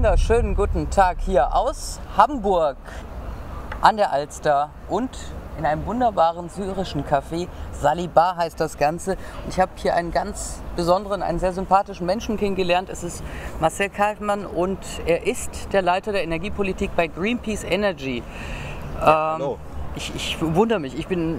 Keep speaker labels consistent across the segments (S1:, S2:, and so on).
S1: wunderschönen guten Tag hier aus Hamburg an der Alster und in einem wunderbaren syrischen Café. Salibar heißt das Ganze. Und ich habe hier einen ganz besonderen, einen sehr sympathischen Menschen kennengelernt. Es ist Marcel Kaufmann und er ist der Leiter der Energiepolitik bei Greenpeace Energy.
S2: Hallo.
S1: Ich wundere mich,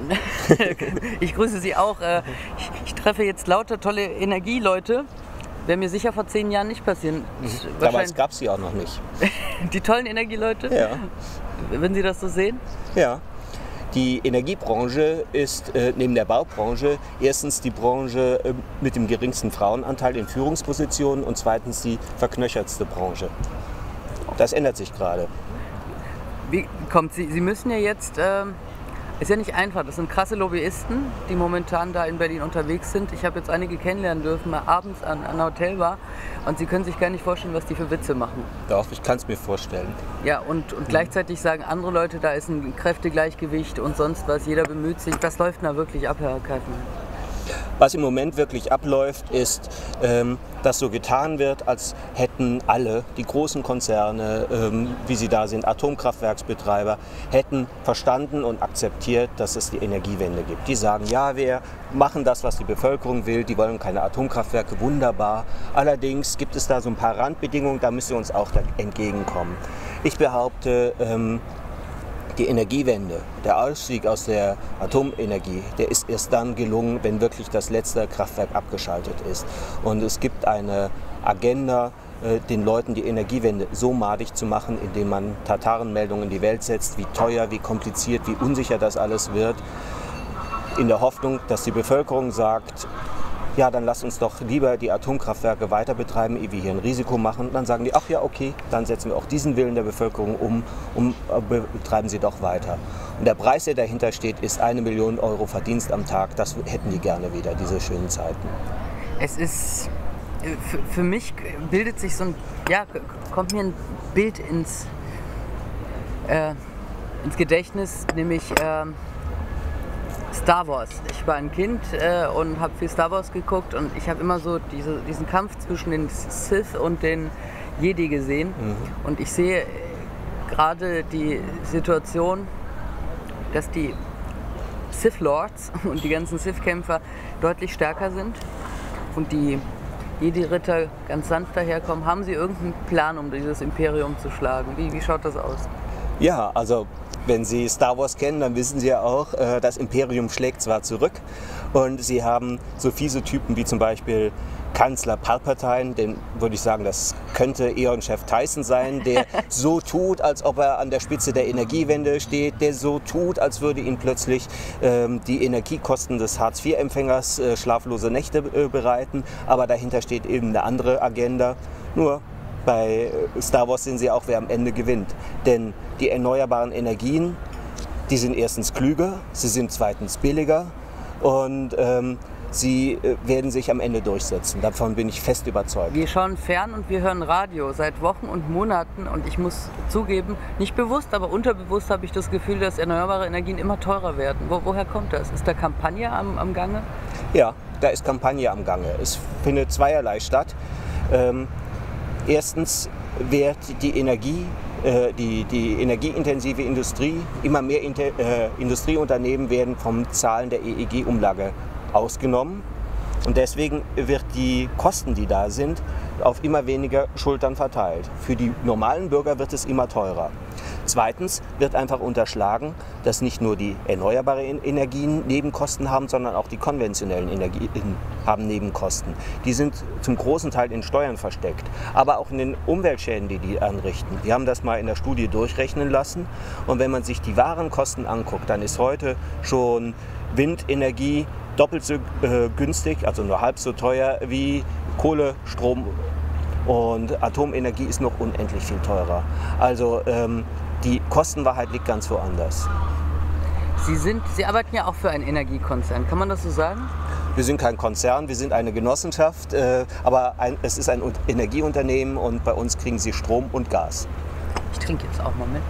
S1: ich grüße Sie auch. Ich treffe jetzt lauter tolle Energieleute. Wäre mir sicher vor 10 Jahren nicht passieren.
S2: Damals gab es sie auch noch nicht.
S1: Die tollen Energieleute?
S2: Ja.
S1: Würden Sie das so sehen?
S2: Ja. Die Energiebranche ist neben der Baubranche erstens die Branche mit dem geringsten Frauenanteil in Führungspositionen und zweitens die verknöchertste Branche. Das ändert sich gerade.
S1: Wie kommt Sie müssen ja jetzt, ist ja nicht einfach, das sind krasse Lobbyisten, die momentan da in Berlin unterwegs sind. Ich habe jetzt einige kennenlernen dürfen, mal abends an einer Hotelbar und Sie können sich gar nicht vorstellen, was die für Witze machen.
S2: Doch, ich kann es mir vorstellen.
S1: Ja, und gleichzeitig sagen andere Leute, da ist ein Kräftegleichgewicht und sonst was, jeder bemüht sich. Was läuft denn da wirklich ab, Herr Kaufmann?
S2: Was im Moment wirklich abläuft, ist, dass so getan wird, als hätten alle, die großen Konzerne, wie sie da sind, Atomkraftwerksbetreiber, hätten verstanden und akzeptiert, dass es die Energiewende gibt. Die sagen, ja, wir machen das, was die Bevölkerung will, die wollen keine Atomkraftwerke, wunderbar. Allerdings gibt es da so ein paar Randbedingungen, da müssen wir uns auch entgegenkommen. Ich behaupte, die Energiewende, der Ausstieg aus der Atomenergie, der ist erst dann gelungen, wenn wirklich das letzte Kraftwerk abgeschaltet ist. Und es gibt eine Agenda, den Leuten die Energiewende so madig zu machen, indem man Tatarenmeldungen in die Welt setzt, wie teuer, wie kompliziert, wie unsicher das alles wird, in der Hoffnung, dass die Bevölkerung sagt, ja, dann lasst uns doch lieber die Atomkraftwerke weiter betreiben, ehe wir hier ein Risiko machen. Dann sagen die, ach ja, okay, dann setzen wir auch diesen Willen der Bevölkerung um betreiben sie doch weiter. Und der Preis, der dahinter steht, ist 1 Million Euro Verdienst am Tag. Das hätten die gerne wieder, diese schönen Zeiten.
S1: Es ist, für mich bildet sich so ein, ja, kommt mir ein Bild ins Gedächtnis, nämlich Star Wars. Ich war ein Kind und habe viel Star Wars geguckt und ich habe immer so diesen Kampf zwischen den Sith und den Jedi gesehen. Und ich sehe gerade die Situation, dass die Sith Lords und die ganzen Sith-Kämpfer deutlich stärker sind und die Jedi-Ritter ganz sanft daherkommen. Haben Sie irgendeinen Plan, um dieses Imperium zu schlagen? Wie schaut das aus?
S2: Ja, also wenn Sie Star Wars kennen, dann wissen Sie ja auch, das Imperium schlägt zwar zurück und Sie haben so fiese Typen wie zum Beispiel Kanzler Palpatine, den würde ich sagen, das könnte Eon-Chef Tyson sein, der so tut, als ob er an der Spitze der Energiewende steht, der so tut, als würde ihn plötzlich die Energiekosten des Hartz-IV-Empfängers schlaflose Nächte bereiten, aber dahinter steht eben eine andere Agenda. Nur bei Star Wars sehen Sie auch, wer am Ende gewinnt. Denn die erneuerbaren Energien, die sind erstens klüger, sie sind zweitens billiger und sie werden sich am Ende durchsetzen. Davon bin ich fest überzeugt. Wir
S1: schauen fern und wir hören Radio seit Wochen und Monaten und ich muss zugeben, nicht bewusst, aber unterbewusst habe ich das Gefühl, dass erneuerbare Energien immer teurer werden. Woher kommt das? Ist da Kampagne am Gange?
S2: Ja, da ist Kampagne am Gange. Es findet zweierlei statt. Erstens wird die Energie, die energieintensive Industrie, immer mehr Industrieunternehmen werden vom Zahlen der EEG-Umlage ausgenommen. Und deswegen wird die Kosten, die da sind, auf immer weniger Schultern verteilt. Für die normalen Bürger wird es immer teurer. Zweitens wird einfach unterschlagen, dass nicht nur die erneuerbaren Energien Nebenkosten haben, sondern auch die konventionellen Energien haben Nebenkosten. Die sind zum großen Teil in Steuern versteckt, aber auch in den Umweltschäden, die anrichten. Die haben das mal in der Studie durchrechnen lassen und wenn man sich die wahren Kosten anguckt, dann ist heute schon Windenergie doppelt so günstig, also nur halb so teuer wie Kohle, Strom und Atomenergie ist noch unendlich viel teurer. Also die Kostenwahrheit liegt ganz woanders.
S1: Sie arbeiten ja auch für einen Energiekonzern, kann man das so sagen?
S2: Wir sind kein Konzern, wir sind eine Genossenschaft, aber es ist ein Energieunternehmen und bei uns kriegen Sie Strom und Gas.
S1: Ich trinke jetzt auch mal mit.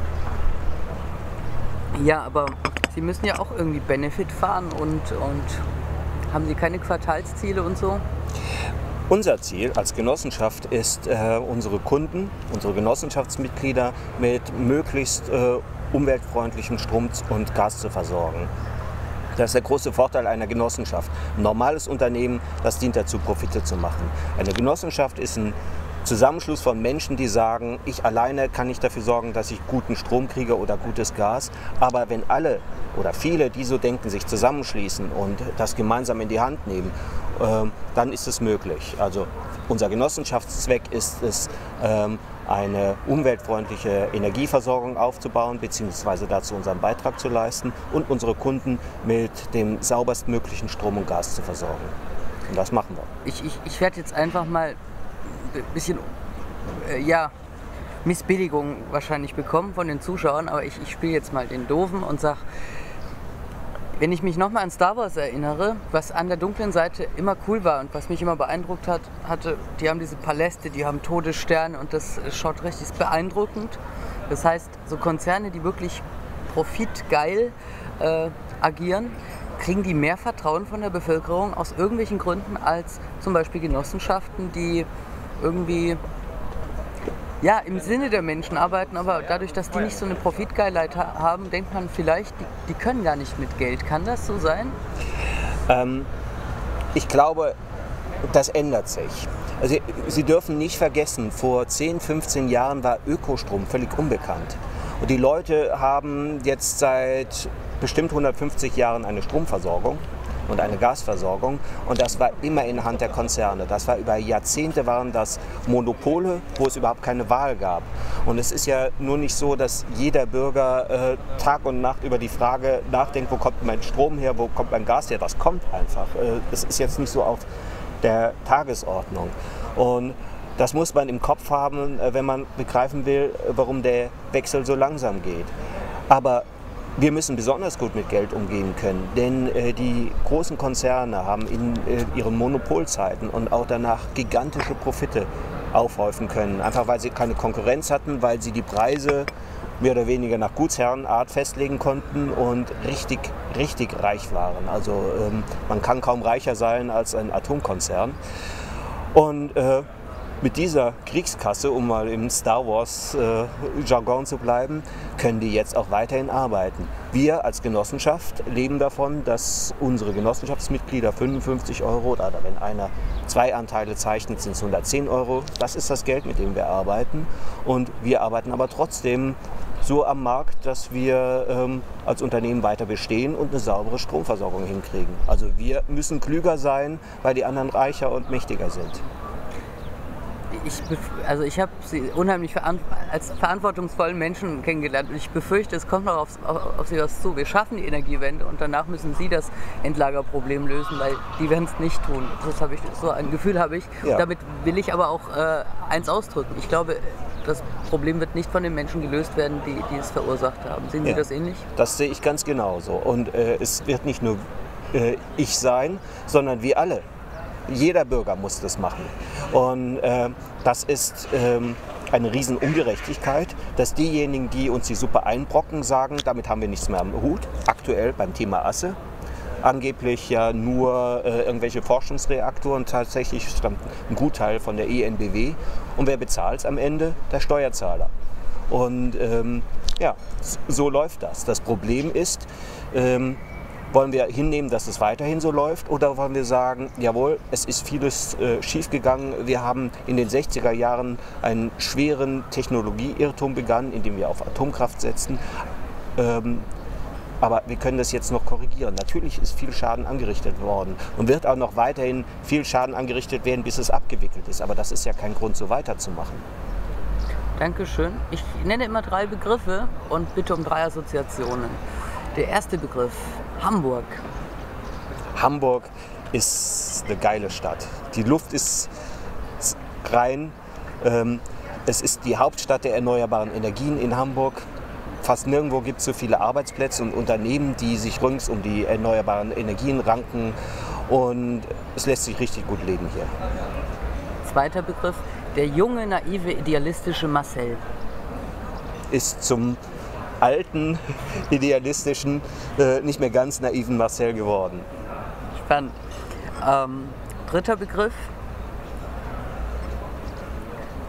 S1: Ja, aber Sie müssen ja auch irgendwie Benefit fahren und haben Sie keine Quartalsziele und so?
S2: Unser Ziel als Genossenschaft ist, unsere Kunden, unsere Genossenschaftsmitglieder mit möglichst umweltfreundlichem Strom und Gas zu versorgen. Das ist der große Vorteil einer Genossenschaft. Ein normales Unternehmen, das dient dazu, Profite zu machen. Eine Genossenschaft ist ein Zusammenschluss von Menschen, die sagen, ich alleine kann nicht dafür sorgen, dass ich guten Strom kriege oder gutes Gas. Aber wenn alle oder viele, die so denken, sich zusammenschließen und das gemeinsam in die Hand nehmen, dann ist es möglich. Also unser Genossenschaftszweck ist es, eine umweltfreundliche Energieversorgung aufzubauen bzw. dazu unseren Beitrag zu leisten und unsere Kunden mit dem sauberstmöglichen Strom und Gas zu versorgen. Und das machen wir.
S1: Ich werde jetzt einfach mal ein bisschen Missbilligung wahrscheinlich bekommen von den Zuschauern, aber ich spiele jetzt mal den Doofen und sage, wenn ich mich nochmal an Star Wars erinnere, was an der dunklen Seite immer cool war und was mich immer beeindruckt hatte, die haben diese Paläste, die haben Todessterne und das schaut richtig beeindruckend. Das heißt, so Konzerne, die wirklich profitgeil agieren, kriegen die mehr Vertrauen von der Bevölkerung aus irgendwelchen Gründen als zum Beispiel Genossenschaften, die irgendwie im Sinne der Menschen arbeiten, aber dadurch, dass die nicht so eine Profitgeilheit haben, denkt man vielleicht, die können gar nicht mit Geld. Kann das so sein?
S2: Ich glaube, das ändert sich. Also, Sie dürfen nicht vergessen, vor 10, 15 Jahren war Ökostrom völlig unbekannt. Und die Leute haben jetzt seit bestimmt 150 Jahren eine Stromversorgung und eine Gasversorgung, und das war immer in der Hand der Konzerne. Das war über Jahrzehnte waren das Monopole, wo es überhaupt keine Wahl gab. Und es ist ja nur nicht so, dass jeder Bürger Tag und Nacht über die Frage nachdenkt, wo kommt mein Strom her, wo kommt mein Gas her. Das kommt einfach. Das ist jetzt nicht so auf der Tagesordnung. Und das muss man im Kopf haben, wenn man begreifen will, warum der Wechsel so langsam geht. Aber wir müssen besonders gut mit Geld umgehen können, denn die großen Konzerne haben in ihren Monopolzeiten und auch danach gigantische Profite aufhäufen können. Einfach weil sie keine Konkurrenz hatten, weil sie die Preise mehr oder weniger nach Gutsherrenart festlegen konnten und richtig reich waren. Also man kann kaum reicher sein als ein Atomkonzern. Und mit dieser Kriegskasse, um mal im Star Wars Jargon zu bleiben, können die jetzt auch weiterhin arbeiten. Wir als Genossenschaft leben davon, dass unsere Genossenschaftsmitglieder 55 € oder wenn einer 2 Anteile zeichnet, sind es 110 €. Das ist das Geld, mit dem wir arbeiten. Und wir arbeiten aber trotzdem so am Markt, dass wir als Unternehmen weiter bestehen und eine saubere Stromversorgung hinkriegen. Also wir müssen klüger sein, weil die anderen reicher und mächtiger sind.
S1: Ich habe sie unheimlich als verantwortungsvollen Menschen kennengelernt und ich befürchte, es kommt noch auf sie was zu. Wir schaffen die Energiewende und danach müssen sie das Endlagerproblem lösen, weil die werden es nicht tun. So ein Gefühl habe ich. Ja. Und damit will ich aber auch eins ausdrücken. Ich glaube, das Problem wird nicht von den Menschen gelöst werden, die es verursacht haben. Sehen Sie das ähnlich? Das sehe ich ganz genauso. Und es wird nicht nur ich sein, sondern wir alle. Jeder Bürger muss das machen. Und das ist eine Riesenungerechtigkeit, dass diejenigen, die uns die Suppe einbrocken, sagen, damit haben wir nichts mehr am Hut. Aktuell beim Thema Asse. Angeblich ja nur irgendwelche Forschungsreaktoren. Tatsächlich stammt ein Gutteil von der EnBW. Und wer bezahlt es am Ende? Der Steuerzahler. Und so läuft das. Das Problem ist, wollen wir hinnehmen, dass es weiterhin so läuft, oder wollen wir sagen, jawohl, es ist vieles schiefgegangen. Wir haben in den 60er Jahren einen schweren Technologieirrtum begangen, indem wir auf Atomkraft setzen. Aber wir können das jetzt noch korrigieren. Natürlich ist viel Schaden angerichtet worden und wird auch noch weiterhin viel Schaden angerichtet werden, bis es abgewickelt ist. Aber das ist ja kein Grund, so weiterzumachen. Dankeschön. Ich nenne immer 3 Begriffe und bitte um 3 Assoziationen. Der erste Begriff, Hamburg.
S2: Hamburg ist eine geile Stadt. Die Luft ist rein. Es ist die Hauptstadt der erneuerbaren Energien in Hamburg. Fast nirgendwo gibt es so viele Arbeitsplätze und Unternehmen, die sich rings um die erneuerbaren Energien ranken. Und es lässt sich richtig gut leben hier.
S1: Zweiter Begriff, der junge, naive, idealistische Marcel.
S2: Ist zum alten, idealistischen, nicht mehr ganz naiven Marcel geworden.
S1: Spannend. Dritter Begriff,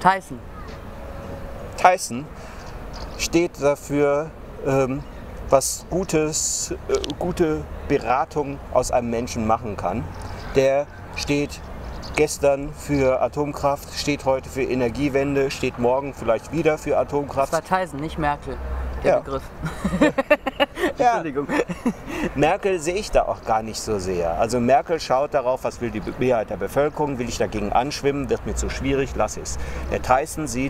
S1: Tyson.
S2: Tyson steht dafür, was gute Beratung aus einem Menschen machen kann. Der steht gestern für Atomkraft, steht heute für Energiewende, steht morgen vielleicht wieder für Atomkraft.
S1: Das war Tyson, nicht Merkel, der Begriff. Entschuldigung.
S2: Merkel sehe ich da auch gar nicht so sehr. Also Merkel schaut darauf, was will die Mehrheit der Bevölkerung, will ich dagegen anschwimmen, wird mir zu schwierig, lass es. Der Tyson sieht,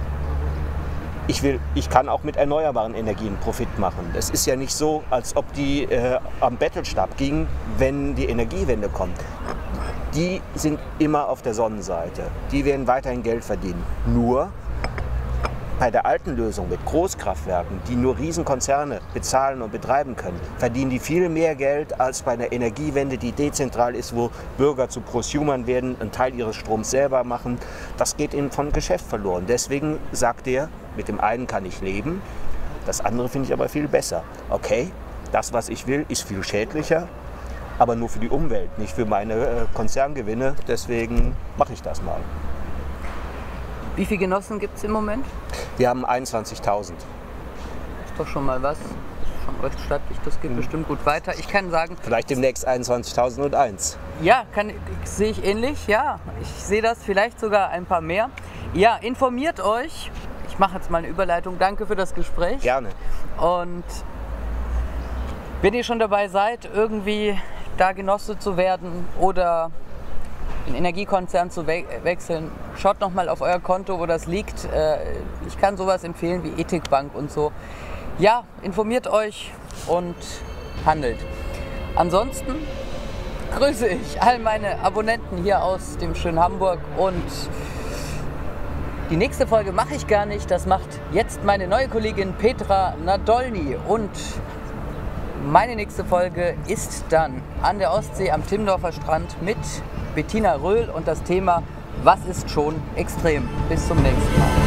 S2: ich kann auch mit erneuerbaren Energien Profit machen. Es ist ja nicht so, als ob die am Bettelstab gingen, wenn die Energiewende kommt. Die sind immer auf der Sonnenseite. Die werden weiterhin Geld verdienen. Nur bei der alten Lösung mit Großkraftwerken, die nur Riesenkonzerne bezahlen und betreiben können, verdienen die viel mehr Geld als bei einer Energiewende, die dezentral ist, wo Bürger zu Prosumern werden, einen Teil ihres Stroms selber machen. Das geht ihnen von Geschäft verloren. Deswegen sagt er, mit dem einen kann ich leben, das andere finde ich aber viel besser. Okay, das, was ich will, ist viel schädlicher, aber nur für die Umwelt, nicht für meine Konzerngewinne. Deswegen mache ich das mal.
S1: Wie viele Genossen gibt es im Moment?
S2: Wir haben 21.000.
S1: Ist doch schon mal was. Schon recht stattlich, das geht bestimmt gut weiter. Ich kann sagen...
S2: Vielleicht demnächst 21.001.
S1: Ja, sehe ich ähnlich, ja. Ich sehe das, vielleicht sogar ein paar mehr. Ja, informiert euch. Ich mache jetzt mal eine Überleitung. Danke für das Gespräch.
S2: Gerne.
S1: Und wenn ihr schon dabei seid, irgendwie da Genosse zu werden oder den Energiekonzern zu wechseln, schaut noch mal auf euer Konto, wo das liegt. Ich kann sowas empfehlen wie Ethikbank und so. Ja, informiert euch und handelt. Ansonsten grüße ich all meine Abonnenten hier aus dem schönen Hamburg und die nächste Folge mache ich gar nicht. Das macht jetzt meine neue Kollegin Petra Nadolny und meine nächste Folge ist dann an der Ostsee am Timmendorfer Strand mit Bettina Röhl und das Thema: Was ist schon extrem? Bis zum nächsten Mal.